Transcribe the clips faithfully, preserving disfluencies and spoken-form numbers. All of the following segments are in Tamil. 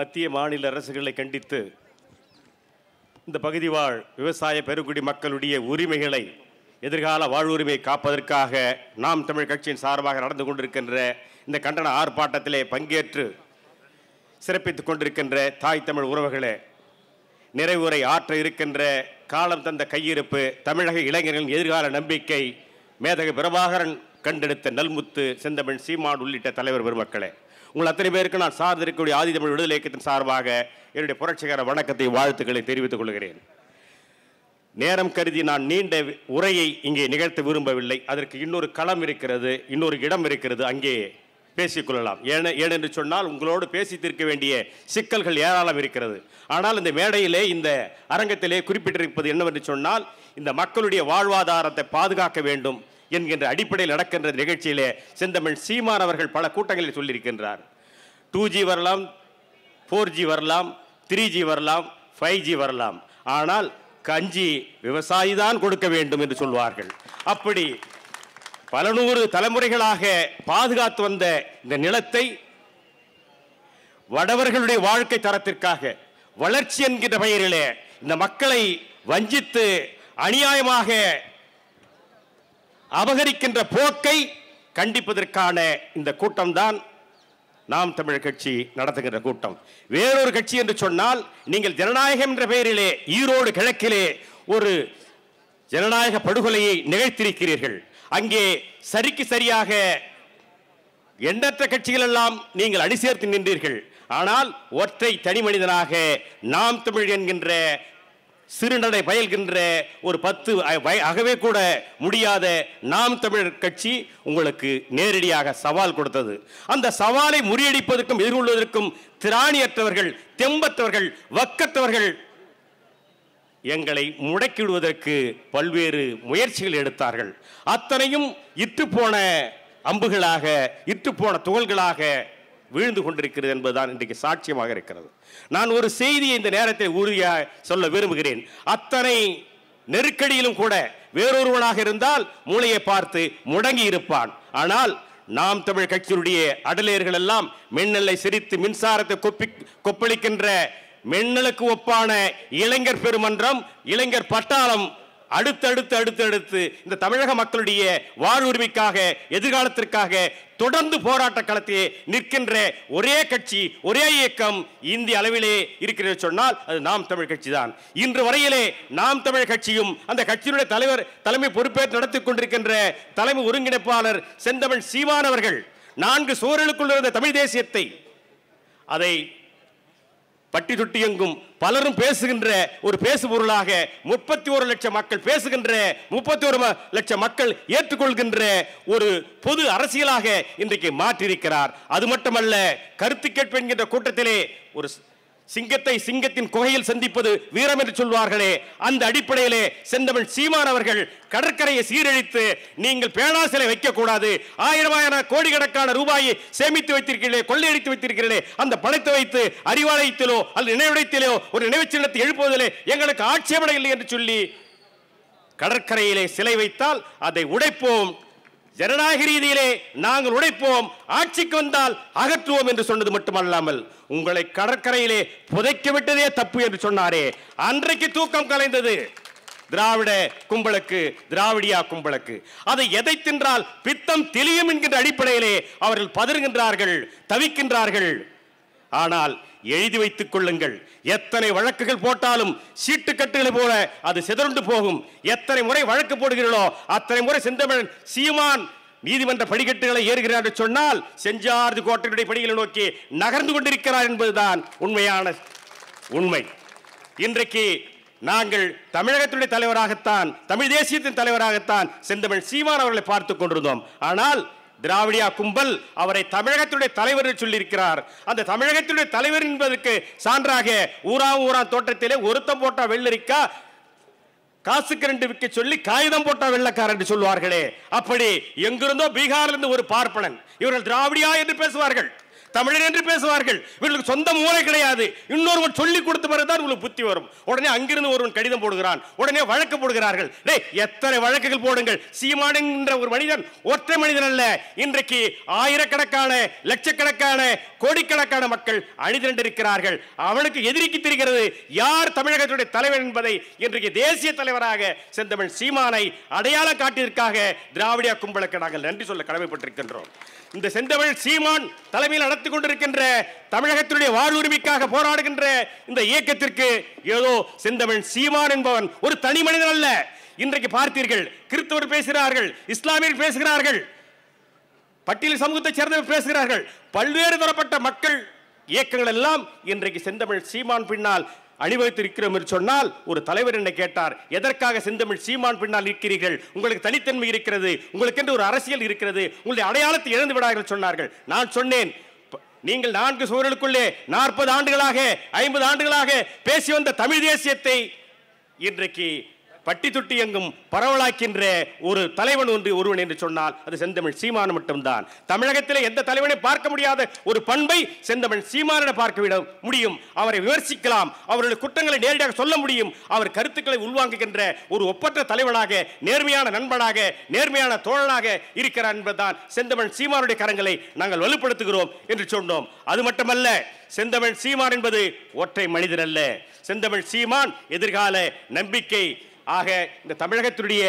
மத்திய மாநில அரசுகளை கண்டித்து இந்த பகுதி வாழ் விவசாய பெருங்குடி மக்களுடைய உரிமைகளை எதிர்கால வாழ்வுரிமை காப்பதற்காக நாம் தமிழ் கட்சியின் சார்பாக நடந்து கொண்டிருக்கின்ற இந்த கண்டன ஆர்ப்பாட்டத்திலே பங்கேற்று சிறப்பித்துக் கொண்டிருக்கின்ற தாய் தமிழ் உறவுகளே, நிறைவுரை ஆற்ற இருக்கின்ற காலம் தந்த கையிருப்பு தமிழக இளைஞர்களின் எதிர்கால நம்பிக்கை மேதகு பிரபாகரன் கண்டெடுத்த நல்முத்து செந்தமிழ் சீமான் உள்ளிட்ட தலைவர் பெருமக்களே, உங்கள் அத்தனை பேருக்கு நான் சார்ந்திருக்கக்கூடிய ஆதி தமிழ் விடுதலை இயக்கத்தின் சார்பாக என்னுடைய புரட்சிகர வணக்கத்தை வாழ்த்துக்களை தெரிவித்துக் கொள்கிறேன். நேரம் கருதி நான் நீண்ட உரையை இங்கே நிகழ்த்த விரும்பவில்லை. அதற்கு இன்னொரு களம் இருக்கிறது, இன்னொரு இடம் இருக்கிறது, அங்கே பேசிக்கொள்ளலாம். ஏன ஏனென்று சொன்னால் உங்களோடு பேசி தீர்க்க வேண்டிய சிக்கல்கள் ஏராளம் இருக்கிறது. ஆனால் இந்த மேடையிலே இந்த அரங்கத்திலே குறிப்பிட்டிருப்பது என்னவென்று சொன்னால், இந்த மக்களுடைய வாழ்வாதாரத்தை பாதுகாக்க வேண்டும் என்கின்ற அடிப்படையில் நடக்கின்ற நிகழ்ச்சியிலே செந்தமிழ் சீமான் அவர்கள் பல கூட்டங்களில் சொல்லியிருக்கின்றார். டூ ஜி வரலாம், ஃபோர் ஜி வரலாம், த்ரீ ஜி வரலாம், ஃபைவ் ஜி வரலாம், ஆனால் கஞ்சி விவசாயி தான் கொடுக்க வேண்டும் என்று சொல்வார்கள். அப்படி பல நூறு தலைமுறைகளாக பாதுகாத்து வந்த இந்த நிலத்தை வடவர்களுடைய வாழ்க்கை தரத்திற்காக வளர்ச்சி என்கின்ற பெயரிலே இந்த மக்களை வஞ்சித்து அநியாயமாக அபகரிக்கின்ற போக்கை கண்டிப்பதற்கான இந்த கூட்டம்தான் நாம் தமிழர் கட்சி நடத்துகின்ற கூட்டம். வேறொரு கட்சி என்று சொன்னால், நீங்கள் ஜனநாயகம் என்ற பெயரிலே ஈரோடு கிழக்கிலே ஒரு ஜனநாயக படுகொலையை நிகழ்த்திருக்கிறீர்கள். அங்கே சரிக்கு சரியாக எண்ணற்ற கட்சிகள் எல்லாம் நீங்கள் அணி சேர்த்து நின்றீர்கள். ஆனால் ஒற்றை தனி மனிதனாக நாம் தமிழ் என்கின்ற சிறுநடை பயில்கின்ற ஒரு பத்து ஆகவே கூட முடியாத நாம் தமிழர் கட்சி உங்களுக்கு நேரடியாக சவால் கொடுத்தது. அந்த சவாலை முறியடிப்பதற்கும் எதிர்கொள்வதற்கும் திராணியற்றவர்கள், தெம்பற்றவர்கள், வக்கற்றவர்கள் எங்களை முடக்கிவிடுவதற்கு பல்வேறு முயற்சிகள் எடுத்தார்கள். அத்தனையும் இற்றுப்போன அம்புகளாக, இற்றுப்போன துகள்களாக வீழ்ந்து கொண்டிருக்கிறது என்பதுதான் இன்றைக்கு சாட்சியமாக இருக்கிறது. நான் ஒரு செய்தியை இந்த நேரத்தில் உறுதியாக சொல்ல விரும்புகிறேன். அத்தனை நெருக்கடியிலும் கூட வேறொருவனாக இருந்தால் மூளையை பார்த்து முடங்கி இருப்பான். ஆனால் நாம் தமிழ் கட்சியினுடைய அடலேயர்கள் எல்லாம் மின்னலை சிரித்து மின்சாரத்தை கொப்பி கொப்பளிக்கின்ற மின்னலுக்கு ஒப்பான இளைஞர் பெருமன்றம், இளைஞர் பட்டாளம் அடுத்தடுத்து அடுத்தடுத்து இந்த தமிழக மக்களுடைய வாழ்வுரிமைக்காக, எதிர்காலத்திற்காக தொடர்ந்து போராட்ட களத்திலே நிற்கின்ற ஒரே கட்சி, ஒரே இயக்கம் இந்திய அளவிலே இருக்கிறது சொன்னால் அது நாம் தமிழ் கட்சி தான். இன்று வரையிலே நாம் தமிழ் கட்சியும் அந்த கட்சியினுடைய தலைவர் தலைமை பொறுப்பேற்று நடத்தி கொண்டிருக்கின்ற தலைமை ஒருங்கிணைப்பாளர் செந்தமிழ் சீமான் அவர்கள் நான்கு சுவர்களுக்குள் இருந்த தமிழ் தேசியத்தை அதை பட்டி தொட்டி எங்கும் பலரும் பேசுகின்ற ஒரு பேசு பொருளாக முப்பத்தி ஒரு லட்சம் மக்கள் பேசுகின்ற, முப்பத்தி ஒரு லட்சம் மக்கள் ஏற்றுக்கொள்கின்ற ஒரு பொது அரசியலாக இன்றைக்கு மாற்றியிருக்கிறார். அது மட்டுமல்ல, கருத்து கேட்பு என்கின்ற கூட்டத்திலே ஒரு சிங்கத்தை சிங்கத்தின் குகையில் சந்திப்பது வீரம் என்று சொல்வார்களே, அந்த அடிப்படையிலே செந்தமிழ் சீமான் அவர்கள் கடற்கரையை சீரழித்து நீங்கள் பேனா சிலை வைக்கக்கூடாது, ஆயிரமாயிரம் கோடிக்கணக்கான ரூபாயை சேமித்து வைத்திருக்கிறீர்களே, கொள்ளையடித்து வைத்திருக்கிறீர்களே, அந்த பணத்தை வைத்து அறிவாலயத்திலோ அல்லது நினைவிடத்திலோ ஒரு நினைவு சின்னத்தை எழுப்புவதிலே எங்களுக்கு ஆட்சேபனை இல்லை என்று சொல்லி கடற்கரையிலே சிலை வைத்தால் அதை உடைப்போம், ஜனநாயக ரீதியிலே நாங்கள் உடைப்போம், ஆட்சிக்கு வந்தால் அகற்றுவோம் என்று சொன்னது மட்டுமல்லாமல் உங்களை கடற்கரையிலே புதைக்க விட்டதே தப்பு என்று சொன்னாரே, அன்றைக்கு தூக்கம் கலைந்தது திராவிட கும்பலுக்கு, திராவிடியா கும்பலுக்கு. அதை எதை தின்றால் பித்தம் தெளியும் என்கின்ற அடிப்படையிலே அவர்கள் பதறுகின்றார்கள், தவிக்கின்றார்கள். ஆனால் எழுதி வைத்துக் கொள்ளுங்கள், எத்தனை வழக்குகள் போட்டாலும் சீட்டுக்கட்டுகளை போல அது சிதறுண்டு போகும். எத்தனை முறை வழக்கு போடுகிறீர்களோ அத்தனை முறை செந்தமிழன் சீமான் நீதிமன்ற படிக்கட்டுகளை ஏறுகிறார் என்று சொன்னால் செஞ்சார்து கோட்டையுடைய படிகளை நோக்கி நகர்ந்து கொண்டிருக்கிறார் என்பதுதான் உண்மையான உண்மை. இன்றைக்கு நாங்கள் தமிழகத்துடைய தலைவராகத்தான், தமிழ் தேசியத்தின் தலைவராகத்தான் செந்தமிழ் சீமான் அவர்களை பார்த்துக் கொண்டிருந்தோம். ஆனால் திராவிடியா கும்பல் அவரை தமிழகத்துடைய தலைவர் என்று சொல்லியிருக்கிறார். அந்த தமிழகத்துடைய தலைவர் என்பதற்கு சான்றாக ஊரா ஊரா தோட்டத்திலே ஒருத்தம் போட்டா வெள்ளரிக்கா, காசுக்கு ரெண்டு விற்க சொல்லி காகிதம் போட்டா வெள்ளக்காரர் என்று சொல்வார்களே, அப்படி எங்கிருந்தோ பீகாரிலிருந்து ஒரு பார்ப்பனன், இவர்கள் திராவிடியா என்று பேசுவார்கள். தமிழன் என்று பேசுவார்கள். இவர்களுக்கு சொந்த மூளை கிடையாது. இன்னொருவன் சொல்லி கொடுத்த பிறகுதான் உங்களுக்கு புத்தி வரும். உடனே அங்கிருந்து ஒருவன் கடிதம் போடுகிறான், உடனே வழக்கு போடுகிறார்கள். டேய், எத்தனை வழக்குகள் போடுங்கள். சீமான் என்ற ஒரு மனிதன் ஒற்றை மனிதன் அல்ல. இன்றைக்கு ஆயிரக்கணக்கான லட்சக்கணக்கான கோடிக்கணக்கான மக்கள் அணிதிரண்டிருக்கிறார்கள். அவனுக்கு எதிரிக்கு தெரிகிறது யார் தமிழகத்துடைய தலைவர் என்பதை. இன்றைக்கு தேசிய தலைவராக செந்தமிழ் சீமானை அடையாளம் காட்டியதற்காக திராவிட கும்பலுக்கு நாங்கள் நன்றி சொல்ல கடமைப்பட்டிருக்கின்றோம். இந்த செந்தமிழ் சீமான் தலைமையில் நடத்தி கொண்டிருக்கின்ற தமிழகத்தினுடைய வாழ்வுரிமைக்காக போராடுகின்ற இந்த இயக்கத்திற்கு ஏதோ செந்தமிழ் சீமான் என்பவன் ஒரு தனி மனிதன் அல்ல. இன்றைக்கு பார்த்தீர்கள், கிறிஸ்தவர் பேசுகிறார்கள், இஸ்லாமியர்கள் பேசுகிறார்கள், பட்டியல் சமூகத்தை சேர்ந்தவர் பேசுகிறார்கள், பல்வேறு தரப்பட்ட மக்கள் இயக்கங்கள் எல்லாம் இன்றைக்கு செந்தமிழ் சீமான் பின்னால் அணிவகுத்திருக்கிறோம் என்று சொன்னால், ஒரு தலைவர் என்னை கேட்டார், எதற்காக செந்தமிழ் சீமான் பின்னால் இருக்கிறீர்கள்? உங்களுக்கு தனித்தன்மை இருக்கிறது, உங்களுக்கு என்று ஒரு அரசியல் இருக்கிறது, உங்களுடைய அடையாளத்தை இழந்து விடார்கள் சொன்னார்கள். நான் சொன்னேன், நீங்கள் நான்கு சுவர்களுக்குள்ளே நாற்பது ஆண்டுகளாக ஐம்பது ஆண்டுகளாக பேசி வந்த தமிழ் தேசியத்தை இன்றைக்கு பட்டி தொட்டி எங்கும் பரவலாக்கின்ற ஒரு தலைவன் ஒன்று ஒருவன் என்று சொன்னால் அது செந்தமிழ் சீமான் மட்டும்தான். தமிழகத்தில் எந்த தலைவனை பார்க்க முடியாத ஒரு பண்பை செந்தமிழ் சீமானிட பார்க்க விட முடியும். அவரை விமர்சிக்கலாம், அவருடைய குற்றங்களை நேரடியாக சொல்ல முடியும். அவர் கருத்துக்களை உள்வாங்குகின்ற ஒரு ஒப்பற்ற தலைவனாக, நேர்மையான நண்பனாக, நேர்மையான தோழனாக இருக்கிறார் என்பதுதான் செந்தமிழ் சீமானுடைய கரங்களை நாங்கள் வலுப்படுத்துகிறோம் என்று சொன்னோம். அது மட்டுமல்ல, செந்தமிழ் சீமான் என்பது ஒற்றை மனிதர் அல்ல. செந்தமிழ் சீமான் எதிர்கால நம்பிக்கை ஆக இந்த தமிழகத்துடைய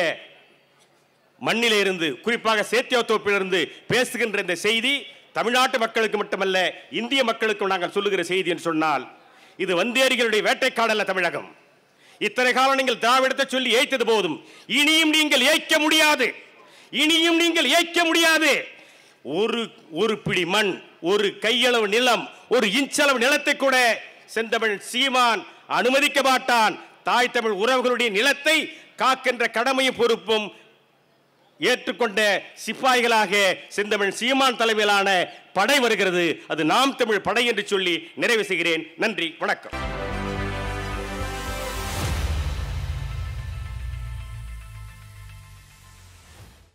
மண்ணிலே இருந்து, குறிப்பாக சேத்தியாத்தோப்பிலிருந்து பேசுகின்ற இந்த செய்தி தமிழ்நாட்டு மக்களுக்கு மட்டுமல்ல, இந்திய மக்களுக்கும் நாங்கள் சொல்லுகிற செய்தி என்று சொன்னால், இது வந்தேரிகளுடைய வேட்டைக்காடல்ல தமிழகம். இத்தனை காலம் நீங்கள் திராவிடத்தை சொல்லி ஏய்த்தது போதும். இனியும் நீங்கள் ஏய்க்க முடியாது, இனியும் நீங்கள் ஏய்க்க முடியாது. ஒரு ஒரு பிடி மண், ஒரு கையளவு நிலம், ஒரு இன்ச்சளவு நிலத்தை கூட செந்தமிழ் சீமான் அனுமதிக்க மாட்டான். தாய் தமிழ் உறவுகளுடைய நிலத்தை காக்கின்ற கடமையும் பொறுப்பும் ஏற்றுக்கொண்ட சிப்பாய்களாக செந்தமிழ் சீமான் தலைமையிலான படை வருகிறது. அது நாம் தமிழ் படை என்று சொல்லி நிறைவு செய்கிறேன். நன்றி, வணக்கம்.